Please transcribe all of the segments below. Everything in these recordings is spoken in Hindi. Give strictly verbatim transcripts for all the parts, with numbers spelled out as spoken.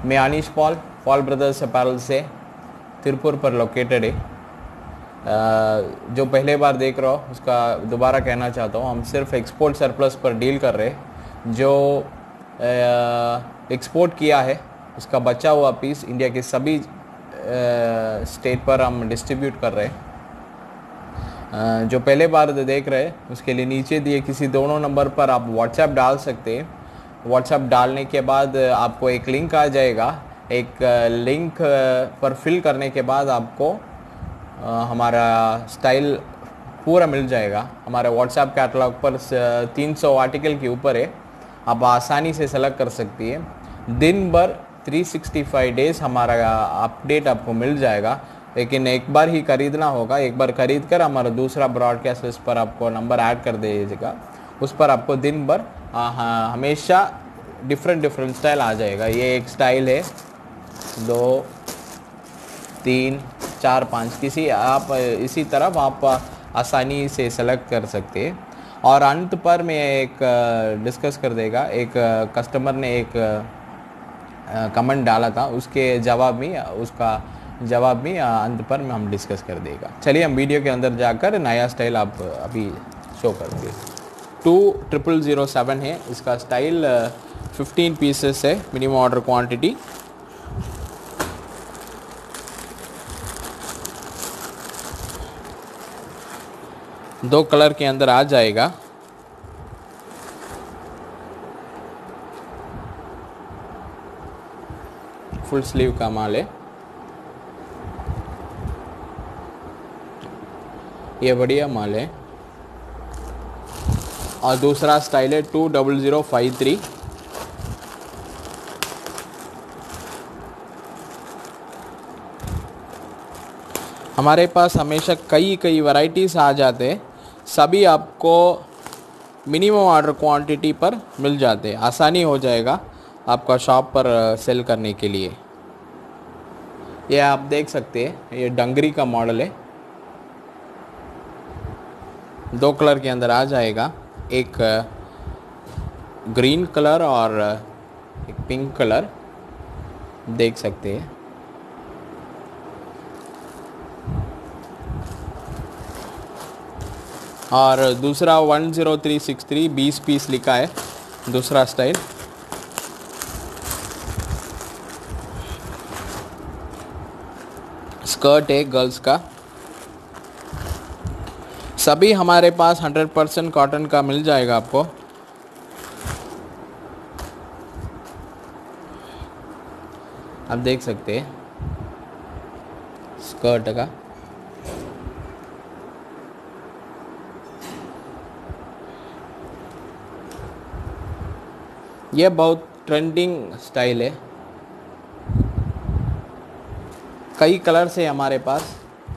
मैं अनीश पॉल पॉल ब्रदर्स अपैरल से तिरुपुर पर लोकेटेड है। जो पहले बार देख रहा हो उसका दोबारा कहना चाहता हूँ, हम सिर्फ एक्सपोर्ट सरप्लस पर डील कर रहे हैं। जो एक्सपोर्ट किया है उसका बचा हुआ पीस इंडिया के सभी स्टेट पर हम डिस्ट्रीब्यूट कर रहे हैं। जो पहले बार देख रहे हैं उसके लिए नीचे दिए किसी दोनों नंबर पर आप व्हाट्सएप डाल सकते हैं। व्हाट्सएप डालने के बाद आपको एक लिंक आ जाएगा। एक लिंक पर फिल करने के बाद आपको हमारा स्टाइल पूरा मिल जाएगा। हमारे व्हाट्सएप कैटलॉग पर तीन सौ आर्टिकल के ऊपर है, आप आसानी से सेलेक्ट कर सकती है। दिन भर तीन सौ पैंसठ डेज हमारा अपडेट आपको मिल जाएगा, लेकिन एक बार ही खरीदना होगा। एक बार खरीद कर हमारा दूसरा ब्रॉडकास्ट लिस्ट पर आपको नंबर ऐड कर दीजिएगा, उस पर आपको दिन भर हमेशा डिफरेंट डिफरेंट स्टाइल आ जाएगा। ये एक स्टाइल है, दो तीन चार पाँच किसी आप इसी तरफ आप आसानी से सेलेक्ट कर सकते हैं। और अंत पर मैं एक डिस्कस कर देगा, एक कस्टमर ने एक कमेंट डाला था, उसके जवाब में उसका जवाब में अंत पर में हम डिस्कस कर देगा। चलिए हम वीडियो के अंदर जाकर नया स्टाइल आप अभी शो करेंगे। टू ट्रिपल ज़ीरो सेवन है इसका स्टाइल, फिफ्टीन पीसेस है, मिनिमम ऑर्डर क्वांटिटी। दो कलर के अंदर आ जाएगा। फुल स्लीव का माल है, ये बढ़िया माल है। और दूसरा स्टाइल है two double zero five three. हमारे पास हमेशा कई कई वैरायटीज़ आ जाते हैं, सभी आपको मिनिमम ऑर्डर क्वांटिटी पर मिल जाते हैं। आसानी हो जाएगा आपका शॉप पर सेल करने के लिए। ये आप देख सकते हैं, ये डंगरी का मॉडल है, दो कलर के अंदर आ जाएगा, एक ग्रीन कलर और एक पिंक कलर देख सकते हैं। और दूसरा one zero three six three बीस पीस लिखा है, दूसरा स्टाइल। स्कर्ट है गर्ल्स का, सभी हमारे पास हंड्रेड परसेंट कॉटन का मिल जाएगा आपको। आप देख सकते हैं स्कर्ट का। यह बहुत ट्रेंडिंग स्टाइल है, कई कलर्स है हमारे पास।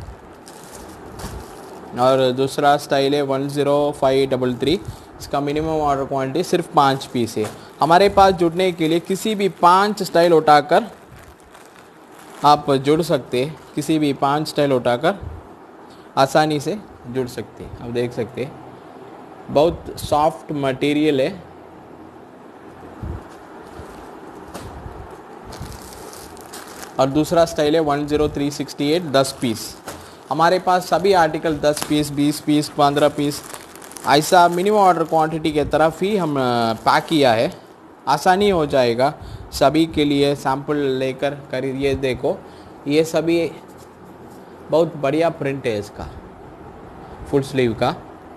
और दूसरा स्टाइल है one zero five double three, इसका मिनिमम ऑर्डर क्वांटिटी सिर्फ पाँच पीस है। हमारे पास जुड़ने के लिए किसी भी पांच स्टाइल उठाकर आप जुड़ सकते हैं, किसी भी पांच स्टाइल उठाकर आसानी से जुड़ सकते हैं। आप देख सकते हैं बहुत सॉफ्ट मटेरियल है। और दूसरा स्टाइल है one zero three six eight, दस पीस। हमारे पास सभी आर्टिकल दस पीस, बीस पीस, पंद्रह पीस ऐसा मिनिमम ऑर्डर क्वांटिटी के तरफ ही हम पैक किया है। आसानी हो जाएगा सभी के लिए। सैंपल लेकर खरीद, ये देखो ये सभी बहुत बढ़िया प्रिंट है इसका, फुल स्लीव का।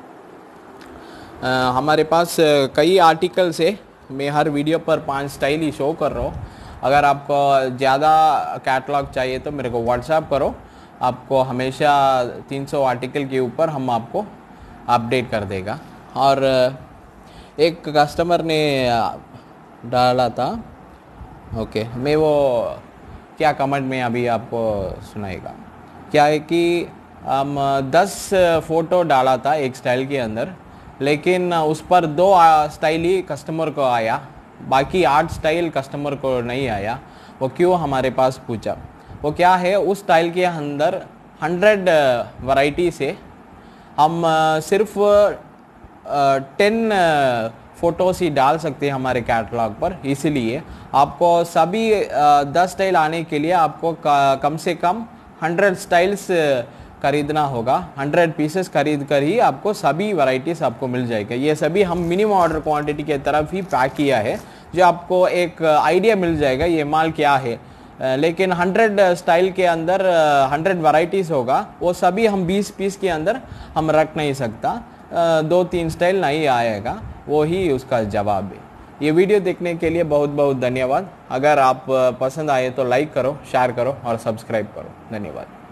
आ, हमारे पास कई आर्टिकल्स है, मैं हर वीडियो पर पांच स्टाइल ही शो कर रहा हूँ। अगर आपको ज़्यादा कैटलॉग चाहिए तो मेरे को व्हाट्सएप करो, आपको हमेशा तीन सौ आर्टिकल के ऊपर हम आपको अपडेट कर देगा। और एक कस्टमर ने डाला था, ओके मैं वो क्या कमेंट में अभी आपको सुनाएगा। क्या है कि हम दस फ़ोटो डाला था एक स्टाइल के अंदर, लेकिन उस पर दो स्टाइल ही कस्टमर को आया, बाकी आठ स्टाइल कस्टमर को नहीं आया। वो क्यों हमारे पास पूछा, वो क्या है उस स्टाइल के अंदर हंड्रेड वैरायटी से हम सिर्फ टेन फ़ोटोस ही डाल सकते हैं हमारे कैटलॉग पर। इसीलिए आपको सभी दस स्टाइल आने के लिए आपको कम से कम हंड्रेड स्टाइल्स खरीदना होगा। हंड्रेड पीसेस खरीद कर ही आपको सभी वैरायटीज़ आपको मिल जाएगा। ये सभी हम मिनिमम ऑर्डर क्वांटिटी के तरफ ही पैक किया है, जो आपको एक आइडिया मिल जाएगा ये माल क्या है। लेकिन हंड्रेड स्टाइल के अंदर हंड्रेड वैरायटीज़ होगा, वो सभी हम बीस पीस के अंदर हम रख नहीं सकता। दो तीन स्टाइल नहीं आएगा, वो ही उसका जवाब है। ये वीडियो देखने के लिए बहुत बहुत धन्यवाद। अगर आप पसंद आए तो लाइक करो, शेयर करो और सब्सक्राइब करो। धन्यवाद।